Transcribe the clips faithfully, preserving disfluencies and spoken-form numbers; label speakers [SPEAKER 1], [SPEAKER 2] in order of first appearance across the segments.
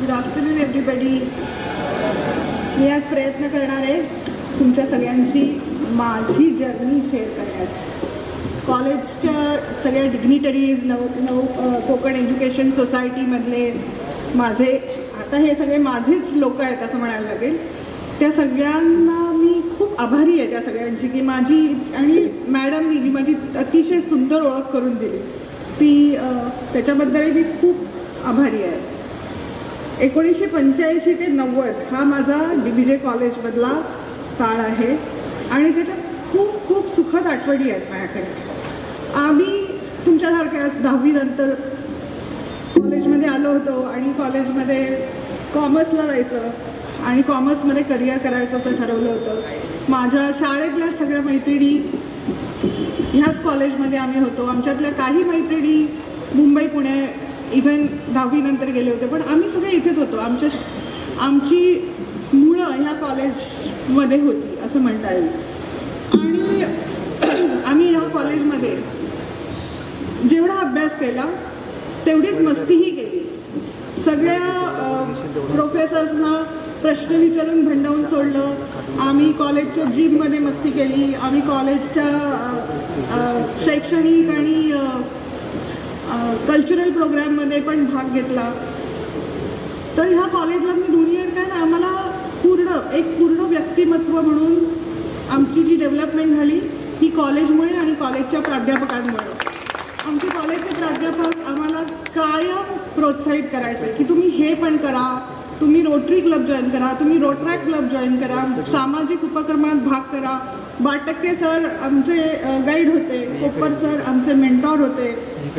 [SPEAKER 1] Good afternoon everybody. मी आज प्रयत्न करणार आहे तुमच्या सगळ्यांशी माझी जर्नी शेअर करण्याचा. कॉलेजच्या सगळ्या डिग्निटरीज, नव नव कोकण एज्युकेशन सोसायटीमधले माझे, आता हे सगळे माझेच लोक आहेत असं म्हणायला लागेल. त्या सगळ्यांना मी खूप आभारी आहे, त्या सगळ्यांची, की माझी आणि मॅडमनी जी माझी अतिशय सुंदर ओळख करून दिली ती, त्याच्याबद्दल मी खूप आभारी आहे. एकोणीसशे पंच्याऐंशी ते नव्वद हा माझा डी बी जे कॉलेजमधला काळ आहे आणि त्याच्यात खूप खूप सुखद आठवणी आहेत माझ्याकडे. आम्ही तुमच्यासारख्याच दहावीनंतर कॉलेजमध्ये आलो होतो आणि कॉलेजमध्ये कॉमर्सला जायचं आणि कॉमर्समध्ये करिअर करायचं असं ठरवलं होतं. माझ्या शाळेतल्या सगळ्या मैत्रिणी ह्याच कॉलेजमध्ये आम्ही होतो. आमच्यातल्या काही मैत्रिणी मुंबई, पुणे, इव्हन दहावीनंतर गेले होते, पण आम्ही सगळे इथेच होतो. आमच्या आमची मुळं ह्या कॉलेजमध्ये होती असं म्हणता येईल. आणि आम्ही ह्या कॉलेजमध्ये जेवढा अभ्यास केला तेवढीच मस्तीही केली. सगळ्या प्रोफेसर्सना प्रश्न विचारून भंडावून सोडलं. आम्ही कॉलेजच्या जिममध्ये मस्ती केली. आम्ही कॉलेजच्या शैक्षणिक आणि कल्चरल प्रोग्राममध्ये पण भाग घेतला. तर ह्या कॉलेजला मी दोन्ही आहेत, कारण आम्हाला पूर्ण एक पूर्ण व्यक्तिमत्व म्हणून आमची जी डेव्हलपमेंट झाली ही कॉलेजमुळे आणि कॉलेजच्या प्राध्यापकांमुळे. आमचे कॉलेजचे प्राध्यापक आम्हाला कायम प्रोत्साहित करायचे की तुम्ही हे पण करा, तुम्ही रोटरी क्लब जॉईन करा, तुम्ही रोटरॅक क्लब जॉईन करा, सामाजिक उपक्रमात भाग करा. बाटक्के सर आमचे गाईड होते, कोपर सर आमचे मेंटॉर होते.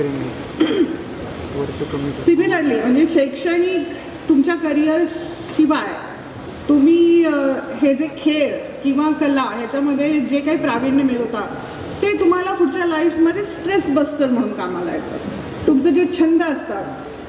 [SPEAKER 1] सिमिलरली म्हणजे शैक्षणिक तुमच्या करिअर शिवाय तुम्ही हे जे खेळ किंवा कला ह्याच्यामध्ये जे काही प्रावीण्य मिळवता ते तुम्हाला पुढच्या लाईफमध्ये स्ट्रेस बस्टर म्हणून कामाला येतं. तुमचे जे छंद असतात,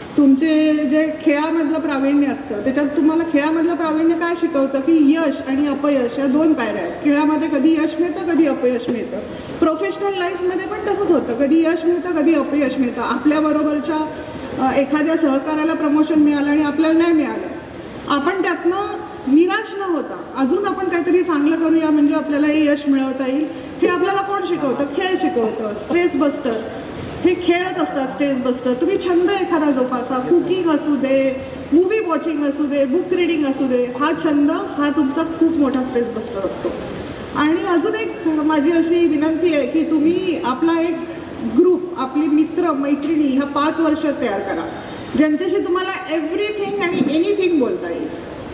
[SPEAKER 1] तुमचे जे खेळामधलं प्रावीण्य असतं, त्याच्यात तुम्हाला खेळामधलं प्रावीण्य काय शिकवतं की यश आणि अपयश या दोन पायऱ्या आहेत. खेळामध्ये कधी यश मिळतं, कधी अपयश मिळतं. प्रोफेशनल लाईफमध्ये पण तसंच होतं, कधी यश मिळतं, कधी अपयश मिळतं. आपल्याबरोबरच्या एखाद्या सहकार्याला प्रमोशन मिळालं आणि आपल्याला नाही मिळालं, आपण त्यातनं निराश न होता अजून आपण काहीतरी चांगलं करूया म्हणजे आपल्याला हे यश मिळवता येईल. हे आपल्याला कोण शिकवतं? खेळ शिकवतं. स्ट्रेस बस्टर हे खेळत असतात. स्ट्रेस बस्टर तुम्ही छंद एखादा जोपासा, कुकिंग असू दे, मूवी वॉचिंग असू दे, बुक रीडिंग असू दे, हा छंद हा तुमचा खूप मोठा स्ट्रेस बस्टर असतो. आणि अजून एक माझी अशी विनंती आहे की तुम्ही आपला एक ग्रुप, आपली मित्र मैत्रिणी ह्या पाच वर्षात तयार करा, ज्यांच्याशी तुम्हाला एव्हरीथिंग आणि एनिथिंग बोलता येईल.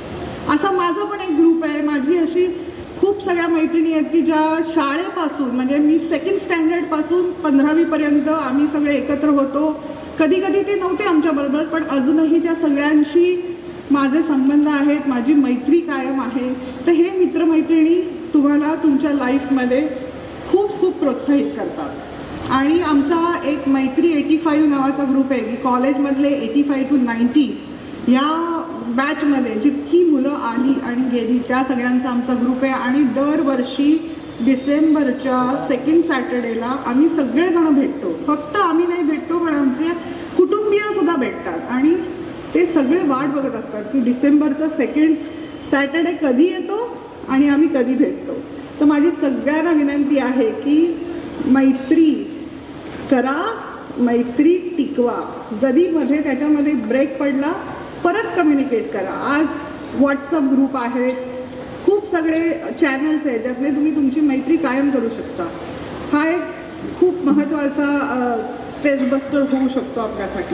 [SPEAKER 1] असा माझा पण एक ग्रुप आहे. माझी अशी खूप सगळ्या मैत्रिणी आहेत की ज्या शाळेपासून म्हणजे मी सेकंड स्टँडर्डपासून पंधरावीपर्यंत आम्ही सगळे एकत्र होतो. कधी कधी ते नव्हते आमच्याबरोबर, पण अजूनही त्या सगळ्यांशी माझे संबंध आहेत, माझी मैत्री कायम आहे. तर हे मित्रमैत्रिणी तुम्हाला तुमच्या लाईफमध्ये खूप खूप प्रोत्साहित करतात. आणि आमचा एक मैत्री एटी फाईव्ह नावाचा ग्रुप आहे की कॉलेजमधले एटी फाईव्ह टू नाईन्टी या बॅचमध्ये जितकी मुलं आली आणि गेली त्या सगळ्यांचा आमचा ग्रुप आहे. आणि दरवर्षी डिसेंबरच्या सेकंड सॅटर्डेला आम्ही सगळेजण भेटतो. फक्त आम्ही नाही भेटतो, पण आमचे कुटुंबीयसुद्धा भेटतात आणि ते सगळे वाट बघत असतात की डिसेंबरचा सेकंड सॅटर्डे कधी येतो आणि आम्ही कधी भेटतो. तर माझी सगळ्यांना विनंती आहे की मैत्री करा, मैत्री टिकवा. जरी मध्ये त्याच्यामध्ये ब्रेक पडला परत कम्युनिकेट करा. आज व्हॉट्सअप ग्रुप आहेत, खूप सगळे चॅनल्स आहेत ज्यातले तुम्ही तुमची मैत्री कायम करू शकता. हा एक खूप महत्त्वाचा स्ट्रेस बस्टर होऊ शकतो आपल्यासाठी.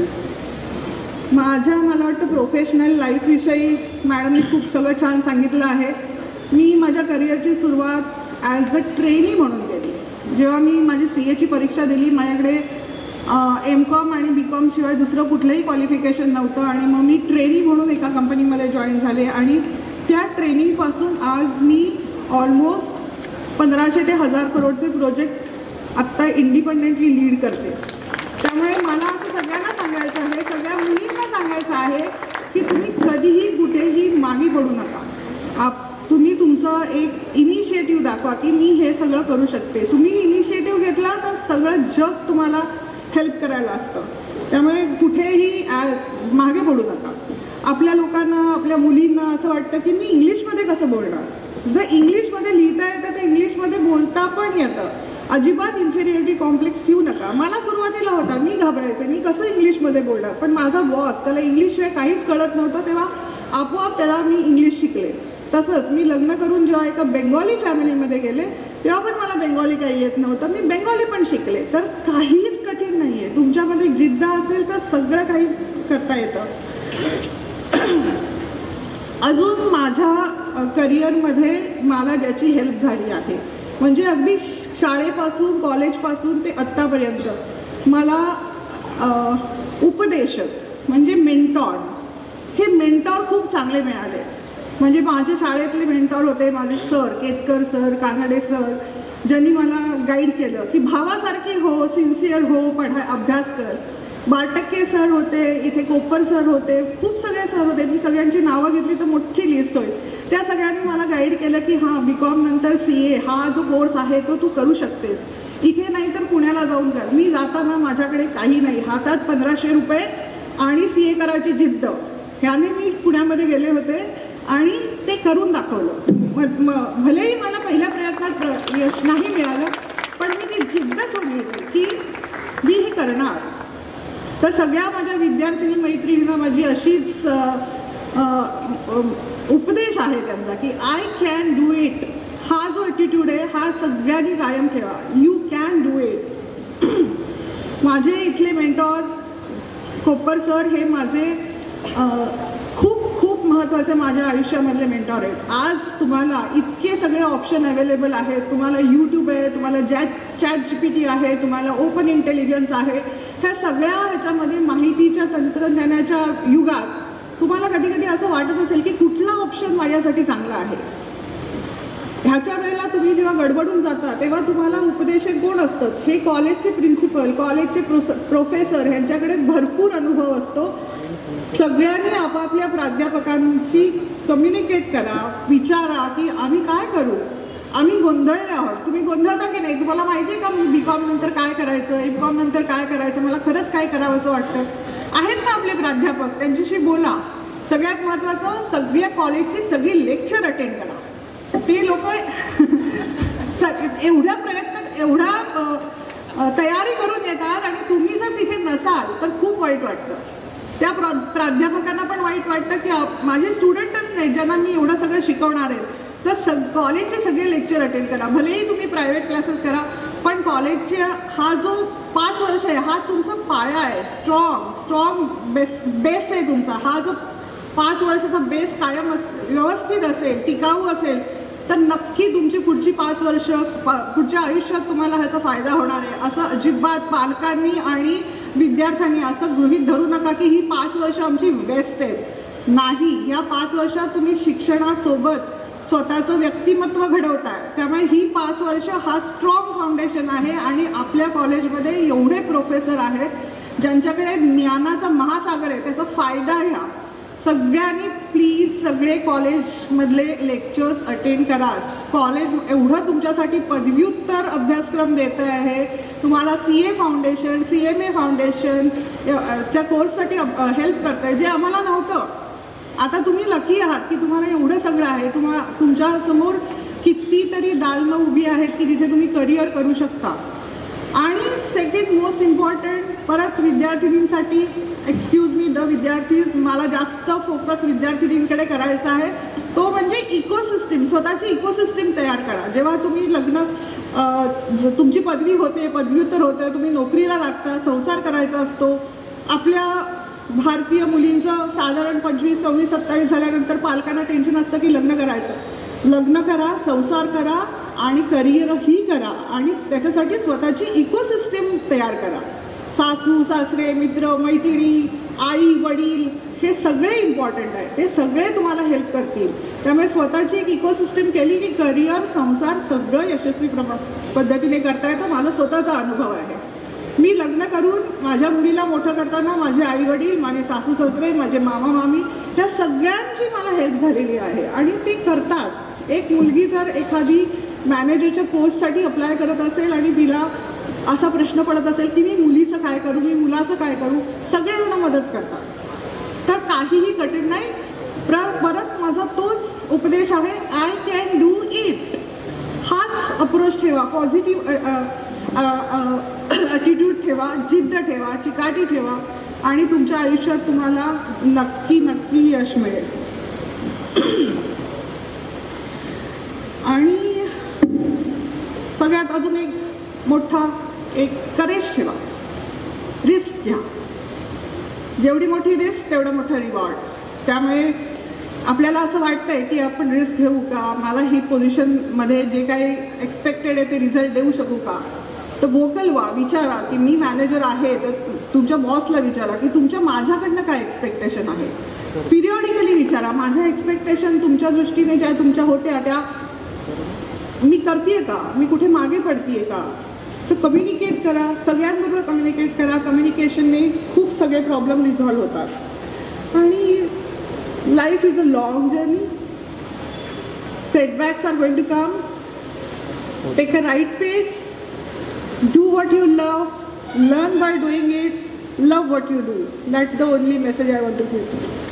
[SPEAKER 1] माझ्या मला वाटतं प्रोफेशनल लाईफविषयी मॅडमनी खूप सगळं छान सांगितलं आहे. मी माझ्या करिअरची सुरुवात ॲज अ ट्रेनी म्हणून केली. जेव्हा मी माझी सी एची परीक्षा दिली, माझ्याकडे एम कॉम आणि बी कॉम शिवाय दुसरं कुठलंही क्वालिफिकेशन नव्हतं आणि मग मी ट्रेनी म्हणून एका कंपनीमध्ये जॉईन झाले. आणि त्या ट्रेनिंगपासून आज मी ऑलमोस्ट पंधराशे ते हजार करोडचे प्रोजेक्ट आत्ता इंडिपेंडेंटली लीड करते. त्यामुळे मला असं सगळ्यांना सांगायचं आहे, सगळ्या मुलींना सांगायचं आहे की तुम्ही कधीही कुठेही मागे पडू नका. आप तुम्ही तुमचं एक इनिशिएटिव्ह दाखवा की मी हे सगळं करू शकते. तुम्ही इनिशिएटिव्ह घेतला तर सगळं जग तुम्हाला हेल्प करायला असतं. त्यामुळे कुठेही मागे पडू नका. आपल्या लोकांना, आपल्या मुलींना असं वाटतं की मी इंग्लिशमध्ये कसं बोलणार. जर इंग्लिशमध्ये लिहिता येतं तर इंग्लिशमध्ये बोलता पण येतं. अजिबात इन्फिरियरिटी कॉम्प्लेक्स ठेवू नका. मला सुरुवातीला होता, मी घाबरायचे, मी कसं इंग्लिशमध्ये बोलणार. पण माझा बॉस, त्याला इंग्लिशशिवाय काहीच कळत नव्हतं, तेव्हा आपोआप त्याला मी इंग्लिश शिकले. तसंच मी लग्न करून जेव्हा एका बेंगॉली फॅमिलीमध्ये गेले तेव्हा पण मला बेंगॉली काही येत नव्हतं, मी बेंगॉली पण शिकले. तर काहीच कठीण नाही आहे. तुमच्यामध्ये जिद्द असेल तर सगळं काही करता येतं. अजून माझ्या करिअरमध्ये मला ज्याची हेल्प झाली आहे म्हणजे अगदी शाळेपासून कॉलेजपासून ते आत्तापर्यंत मला उपदेशक म्हणजे मेंटॉर, हे मेंटॉर खूप चांगले मिळाले. म्हणजे माझ्या शाळेतले मेंटॉर होते माझे sir, Ketkar sir, Kanade sir, ज्यांनी मला गाईड केलं की भावासारखी हो, सिन्सिअर हो, पढा अभ्यास कर. बाटक्के सर होते, इथे कोपर सर होते, खूप सगळे सर होते. मी सगळ्यांची नावं घेतली तर मोठी लिस्ट होईल. त्या सगळ्यांनी मला गाईड केलं की हां, बी कॉम नंतर सी ए हा जो कोर्स आहे तो तू करू शकतेस, इथे नाही तर पुण्याला जाऊन कर. मी जाताना माझ्याकडे काही नाही, हातात पंधराशे रुपये आणि सी ए करायची जिद्द, ह्याने मी पुण्यामध्ये गेले होते आणि ते करून दाखवलं. मग भलेही मला पहिल्या प्रयत्नात यश नाही मिळालं, पण मी ती जिद्द सोडली की मी हे करणार. तर सगळ्या माझ्या विद्यार्थिनी मैत्रिणींना माझी अशीच उपदेश आहे त्यांचा की आय कॅन डू इट. हा जो ॲटिट्यूड आहे हा सगळ्यांनी कायम ठेवा. You can do it. माझे इथले मेंटॉर कोपर सर हे माझे खूप खूप महत्त्वाचे माझ्या आयुष्यामधले मेंटॉर आहेत. आज तुम्हाला इतके सगळे ऑप्शन अवेलेबल आहेत. तुम्हाला यूट्यूब आहे, तुम्हाला जॅट चॅट जी पी टी आहे, तुम्हाला ओपन इंटेलिजन्स आहे. ह्या सगळ्या ह्याच्यामध्ये माहितीच्या तंत्रज्ञानाच्या युगात तुम्हाला कधी कधी असं वाटत असेल की कुठला ऑप्शन माझ्यासाठी चांगला आहे. ह्याच्या वेळेला तुम्ही जेव्हा गडबडून जाता तेव्हा तुम्हाला उपदेशक कोण असतात, हे कॉलेजचे प्रिन्सिपल, कॉलेजचे प्रोफेसर ह्यांच्याकडे भरपूर अनुभव असतो. सगळ्यांनी आपापल्या प्राध्यापकांशी कम्युनिकेट करा, विचारा की आम्ही काय करू, आम्ही गोंधळले आहोत. तुम्ही गोंधळता की नाही, तुम्हाला माहिती आहे का मी बी कॉम नंतर काय करायचं, एम कॉम नंतर काय करायचं, मला खरंच काय करावं असं वाटतं. आहेत ना आपले प्राध्यापक, त्यांच्याशी बोला. सगळ्यात महत्त्वाचं, सगळ्या कॉलेजची सगळी लेक्चर अटेंड करा. ते लोक एवढ्या प्रयत्न एवढा तयारी करून येतात आणि तुम्ही जर तिथे नसाल तर खूप वाईट वाटतं. त्या प्रा प्राध्यापकांना पण वाईट वाटतं की माझे स्टुडंटच नाही ज्यांना मी एवढं सगळं शिकवणार आहे. तर सग कॉलेजचे सगळे लेक्चर अटेंड करा. भलेही तुम्ही प्रायव्हेट क्लासेस करा, पण कॉलेजचे हा जो पाच वर्ष आहे हा तुमचा पाया आहे. स्ट्रॉंग स्ट्रॉंग बेस बेस आहे तुमचा. हा जो पाच वर्षाचा बेस कायम व्यवस्थित असेल, टिकाऊ असेल तर नक्की तुमची पुढची पाच वर्ष पुढच्या आयुष्यात तुम्हाला ह्याचा फायदा होणार आहे. असं अजिबात पालकांनी आणि विद्यार्थ्यांनी असं गृहीत धरू नका की ही पाच वर्ष आमची बेस्ट आहेत. नाही, या पाच वर्षात तुम्ही शिक्षणासोबत स्वतःचं व्यक्तिमत्व घडवताय. त्यामुळे ही पाच वर्ष हा स्ट्रॉंग फाउंडेशन आहे आणि आपल्या कॉलेजमध्ये एवढे प्रोफेसर आहेत ज्यांच्याकडे ज्ञानाचा महासागर आहे. त्याचा फायदा घ्या. सगळ्यांनी प्लीज सगळे कॉलेजमधले लेक्चर्स अटेंड करा. कॉलेज एवढं तुमच्यासाठी पदव्युत्तर अभ्यासक्रम देत आहे. तुम्हाला C A foundation, C M A foundation च्या कोर्ससाठी हेल्प करत आहे, जे आम्हाला नव्हतं. आता तुम्ही लकी आहात की तुम्हाला एवढं सगळं आहे. तुम्हा तुमच्यासमोर कितीतरी दालनं उभी आहेत की जिथे तुम्ही करिअर करू शकता. आणि सेकंड मोस्ट इम्पॉर्टंट, परत विद्यार्थिनींसाठी, एक्सक्यूज मी द विद्यार्थी, मला जास्त फोकस विद्यार्थिनींकडे करायचा आहे, तो म्हणजे इकोसिस्टीम. स्वतःची इकोसिस्टीम तयार करा. जेव्हा तुम्ही लग्न तुमची पदवी होते, पदव्युत्तर होते, तुम्ही नोकरीला लागता, संसार करायचा असतो. आपल्या भारतीय मुलींचं साधारण पंचवीस सव्वीस सत्तावीस झाल्यानंतर पालकांना टेन्शन असतं की लग्न करायचं. लग्न करा, संसार करा आणि करिअरही करा आणि त्याच्यासाठी स्वतःची इकोसिस्टीम तयार करा. सासू सासरे, मित्र मैत्रिणी, आई वडील हे सगळे इम्पॉर्टंट आहे. ते सगळे तुम्हाला हेल्प करतील. त्यामुळे स्वतःची एक इकोसिस्टीम केली की करिअर, संसार सगळं यशस्वी पद्धतीने करता येतं. माझा स्वतःचा अनुभव आहे. मी लग्न करून माझ्या मुलीला मोठं करताना माझे आई वडील, माझे सासू सासरे, माझे मामा मामी ह्या सगळ्यांची मला हेल्प झालेली आहे आणि ते करतात. एक मुलगी जर एखादी मॅनेजरच्या पोस्टसाठी अप्लाय करत असेल आणि तिला असा प्रश्न पडत असेल की मी मुलीचं काय करू, मी मुलाचं काय करू, सगळेजण मदत करतात. तर काहीही कठीण नाही. प्र परत माझा तोच उपदेश आहे, आय कॅन डू इट. हाच अप्रोच ठेवा, पॉझिटिव्ह ॲटिट्यूड ठेवा, जिद्द ठेवा, चिकाटी ठेवा आणि तुमच्या आयुष्यात तुम्हाला नक्की नक्की यश मिळेल. आणि सगळ्यात अजून एक मोठा एक करेज ठेवा, रिस्क घ्या. जेवढी मोठी रिस्क तेवढं मोठं रिवॉर्ड. त्यामुळे आपल्याला असं वाटतंय की आपण रिस्क घेऊ का, मला ही पोझिशनमध्ये जे काही एक्सपेक्टेड आहे ते रिझल्ट देऊ शकू का, तर वोकल व्हा, विचारा की मी मॅनेजर आहे तर तुमच्या बॉसला विचारा की तुमच्या माझ्याकडनं काय एक्सपेक्टेशन आहे. पिरियॉडिकली विचारा, माझ्या एक्सपेक्टेशन तुमच्या दृष्टीने ज्या तुमच्या होत्या त्या मी करते का, मी कुठे मागे पडते का. सो कम्युनिकेट करा, सगळ्यांबरोबर कम्युनिकेट करा. कम्युनिकेशनने खूप सगळे प्रॉब्लेम रिझॉल्व्ह होतात. आणि life is a long journey. Setbacks are going to come. Take a right pace. Do what you love. Learn by doing it. Love what you do. That's the only message I want to give.